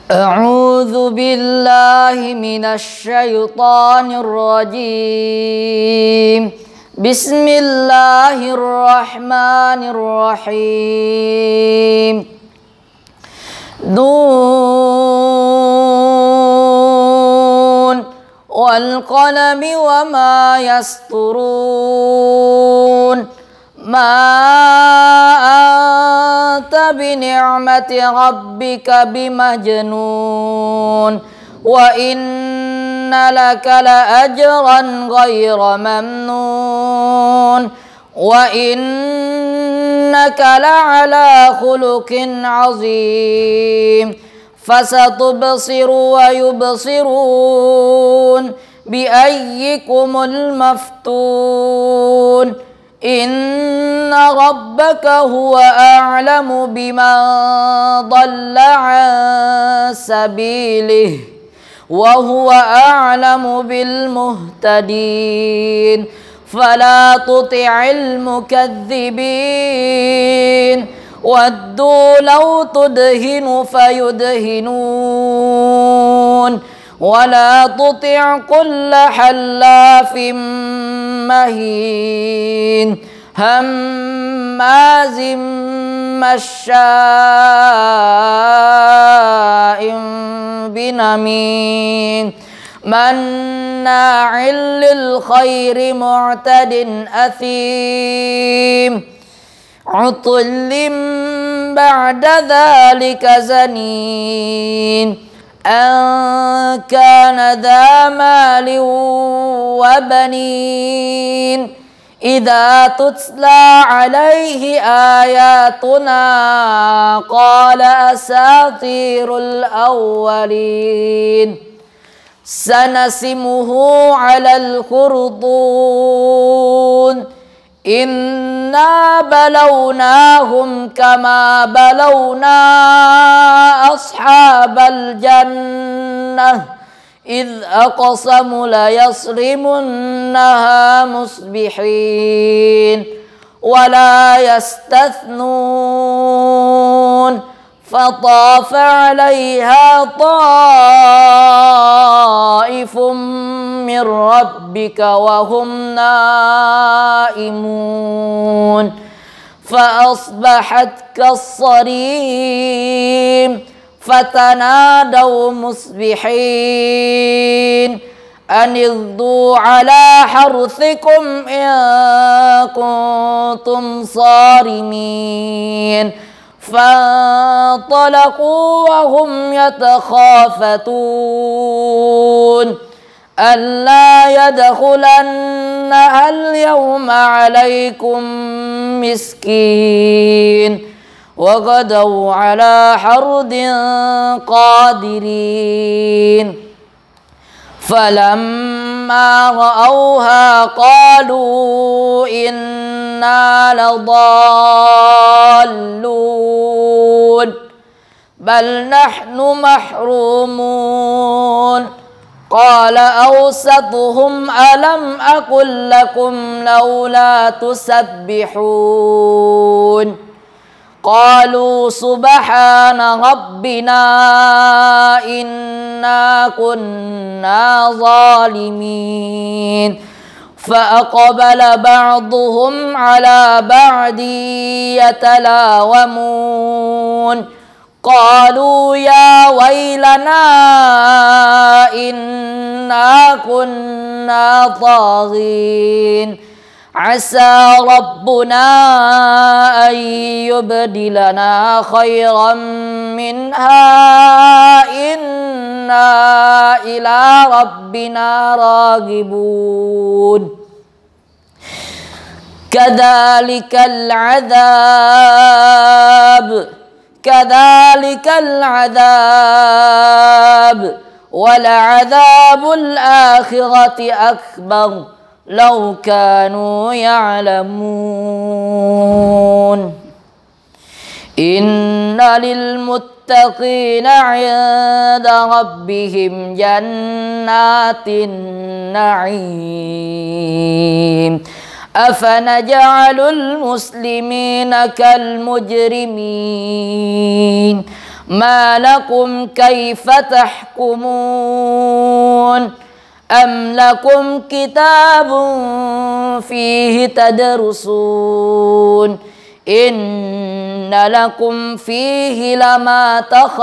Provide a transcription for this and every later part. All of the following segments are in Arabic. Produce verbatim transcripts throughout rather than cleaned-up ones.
أعوذ بالله من الشيطان الرجيم. بسم الله الرحمن الرحيم. نون والقلم وما يسطرون. ما أنت بنعمة ربك بمجنون وإن لك لأجرا غير ممنون وإنك لعلى خلق عظيم. فستبصر ويبصرون بأيكم المفتون. إن ربك هو أعلم بمن ضل عن سبيله وهو أعلم بالمهتدين. فلا تطع المكذبين ودوا لو تدهن فيدهنون ولا تطع كل حلاف مهين هماز مشاء بنميم مناع للخير معتد أثيم عتل بعد ذلك زنين أن كان ذا مال وبنين إذا تتلى عليه آياتنا قال أساطير الأولين. سنسمه على الخرطوم. إنا بلوناهم كما بلونا أصحاب الجنة إذ أقسموا ليصرمنها مصبحين ولا يستثنون. فطاف عليها طائف من ربك وهم نائمون فأصبحت كالصريم. فتنادوا مصبحين أن اغدوا على حرثكم إن كنتم صارمين. فانطلقوا وهم يتخافتون ألا يدخلنها اليوم عليكم مسكين وغدوا على حرد قادرين. فلما رأوها قالوا إنا لضالون بل نحن محرومون. قال أوسطهم ألم أقل لكم لولا تسبحون. قالوا سبحان ربنا إنا كنا ظالمين. فأقبل بعضهم على بعض يتلاومون قالوا يا ويلنا إنا كنا طاغين. عسى ربنا أن يبدلنا خيرا منها إنا إلى ربنا راغبون. كذلك العذاب كذلك العذاب ولعذاب الآخرة أكبر لو كانوا يعلمون. إن للمتقين عند ربهم جنات النعيم. أفنجعل المسلمين كالمجرمين ما لكم كيف تحكمون أم لكم كتاب فيه تدرسون إن لكم فيه لما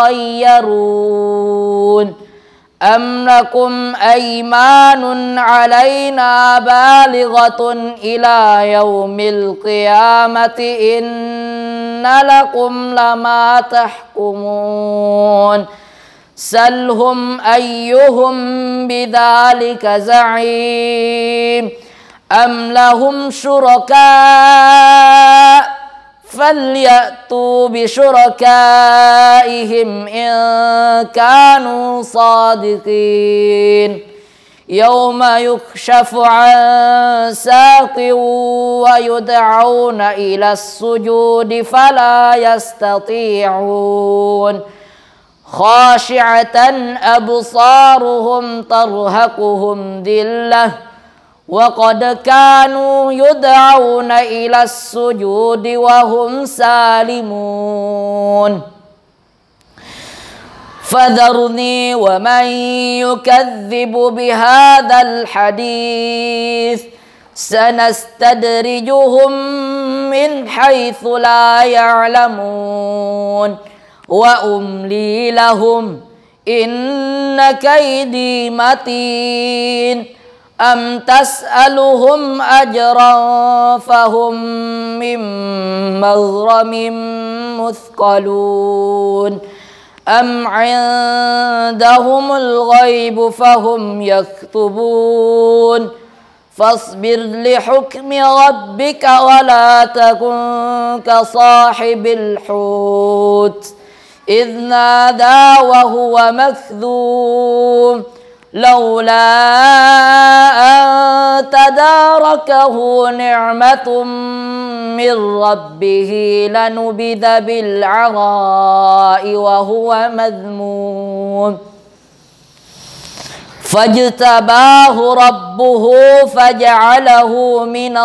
تخيرون أم لكم أيمان علينا بالغة إلى يوم القيامة إن لكم لما تحكمون سلهم أيهم بذلك زعيم أم لهم شركاء فليأتوا بشركائهم إن كانوا صادقين يوم يكشف عن ساق ويدعون إلى السجود فلا يستطيعون خاشعة أبصارهم ترهقهم ذلة وقد كانوا يدعون إلى السجود وهم سالمون فذرني ومن يكذب بهذا الحديث سنستدرجهم من حيث لا يعلمون وأملي لهم إن كيدي متين أم تسألهم أجرا فهم من مغرم مثقلون أم عندهم الغيب فهم يكتبون فاصبر لحكم ربك ولا تكن كصاحب الحوت إذ نادى وهو مكذوم لولا أن تداركه نعمة من ربه لنبذ بالعراء وهو مذموم فاجتباه ربه فجعله من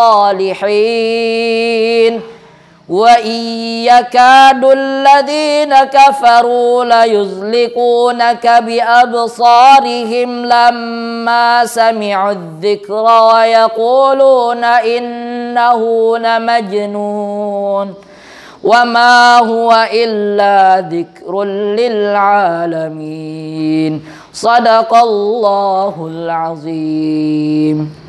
الصالحين وإن يكاد الذين كفروا ليزلقونك بأبصارهم لما سمعوا الذكر ويقولون إنه لمجنون وما هو إلا ذكر للعالمين صدق الله العظيم.